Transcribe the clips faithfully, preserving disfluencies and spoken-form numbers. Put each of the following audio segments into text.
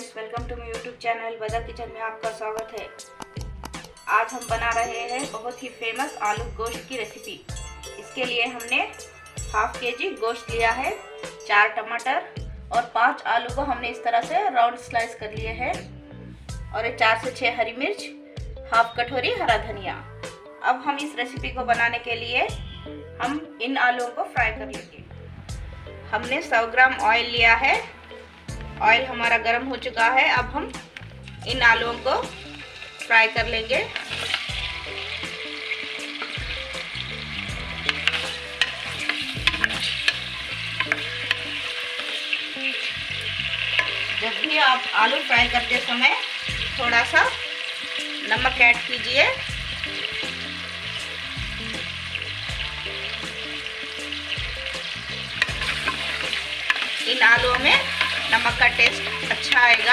Friends, welcome to my YouTube channel बदा kitchen में आपका स्वागत है। आज हम बना रहे हैं बहुत ही फेमस आलू गोश्त की रेसिपी। इसके लिए हमने हाफ के जी गोश्त लिया है, चार टमाटर और पांच आलू को हमने इस तरह से राउंड स्लाइस कर लिए हैं और ये चार से छः हरी मिर्च, हाफ कटोरी हरा धनिया। अब हम इस रेसिपी को बनाने के लिए हम इन आलूओं को फ्राई कर लेंगे। हमने सौ ग्राम ऑयल लिया है। ऑयल हमारा गर्म हो चुका है। अब हम इन आलूओं को फ्राई कर लेंगे। जब भी आप आलू फ्राई करते समय थोड़ा सा नमक ऐड कीजिए। इन आलूओं में नमक का टेस्ट अच्छा आएगा।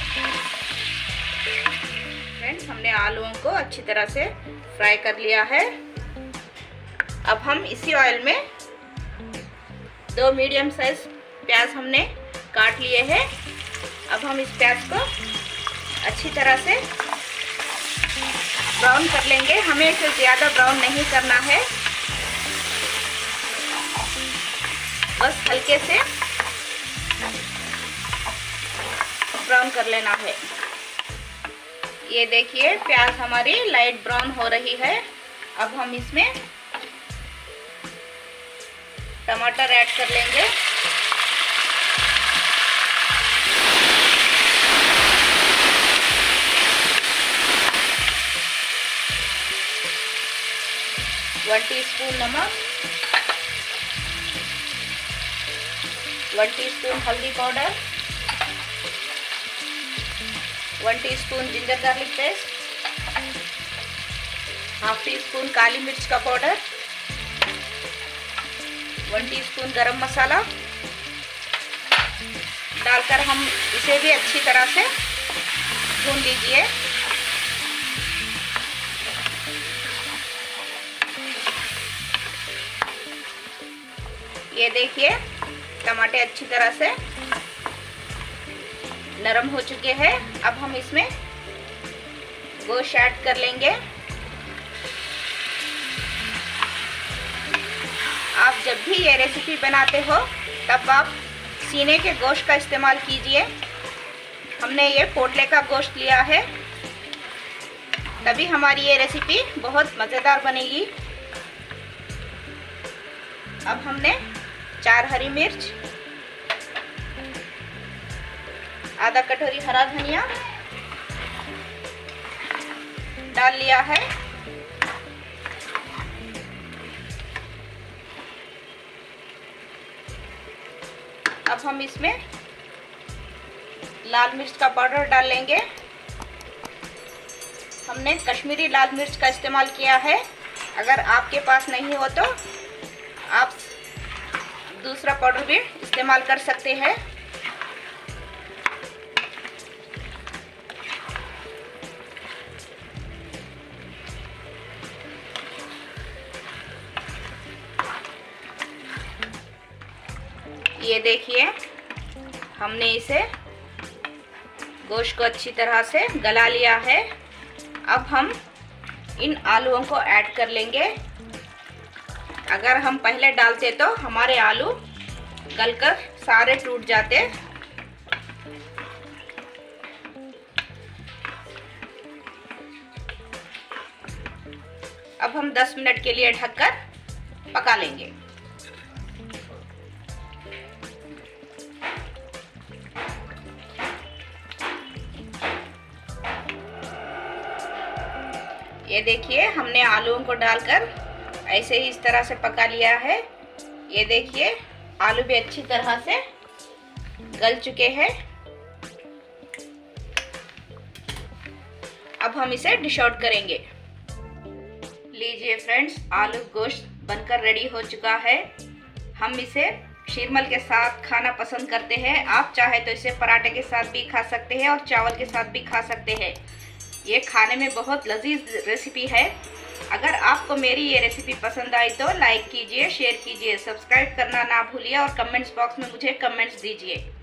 फ्रेंड्स, हमने आलूओं को अच्छी तरह से फ्राई कर लिया है। अब हम इसी ऑयल में दो मीडियम साइज प्याज हमने काट लिए हैं। अब हम इस प्याज को अच्छी तरह से ब्राउन कर लेंगे। हमें इसे ज़्यादा ब्राउन नहीं करना है, बस हल्के से ब्राउन कर लेना है। ये देखिए प्याज हमारी लाइट ब्राउन हो रही है। अब हम इसमें टमाटर ऐड कर लेंगे। वन टीस्पून नमक, वन टीस्पून हल्दी powder, one teaspoon ginger garlic paste, half teaspoon काली मिर्च का पाउडर, वन टीस्पून गरम मसाला डालकर हम इसे भी अच्छी तरह से भून लीजिए। ये देखिए टमाटर अच्छी तरह से नरम हो चुके हैं। अब हम इसमें गोश्त ऐड कर लेंगे। आप जब भी ये रेसिपी बनाते हो तब आप सीने के गोश्त का इस्तेमाल कीजिए। हमने ये पोटले का गोश्त लिया है, तभी हमारी ये रेसिपी बहुत मज़ेदार बनेगी। अब हमने चार हरी मिर्च, आधा कटोरी हरा धनिया डाल लिया है। अब हम इसमें लाल मिर्च का पाउडर डाल लेंगे। हमने कश्मीरी लाल मिर्च का इस्तेमाल किया है। अगर आपके पास नहीं हो तो आप दूसरा पाउडर भी इस्तेमाल कर सकते हैं। ये देखिए हमने इसे गोश्त को अच्छी तरह से गला लिया है। अब हम इन आलूओं को ऐड कर लेंगे। अगर हम पहले डालते तो हमारे आलू गलकर सारे टूट जाते। अब हम दस मिनट के लिए ढककर पका लेंगे। ये देखिए हमने आलूओं को डालकर ऐसे ही इस तरह से पका लिया है। ये देखिए आलू भी अच्छी तरह से गल चुके हैं। अब हम इसे डिश आउट करेंगे। लीजिए फ्रेंड्स, आलू गोश्त बनकर रेडी हो चुका है। हम इसे शीरमल के साथ खाना पसंद करते हैं। आप चाहे तो इसे पराठे के साथ भी खा सकते हैं और चावल के साथ भी खा सकते हैं। ये खाने में बहुत लजीज रेसिपी है। अगर आपको मेरी ये रेसिपी पसंद आई तो लाइक कीजिए, शेयर कीजिए, सब्सक्राइब करना ना भूलिए और कमेंट्स बॉक्स में मुझे कमेंट्स दीजिए।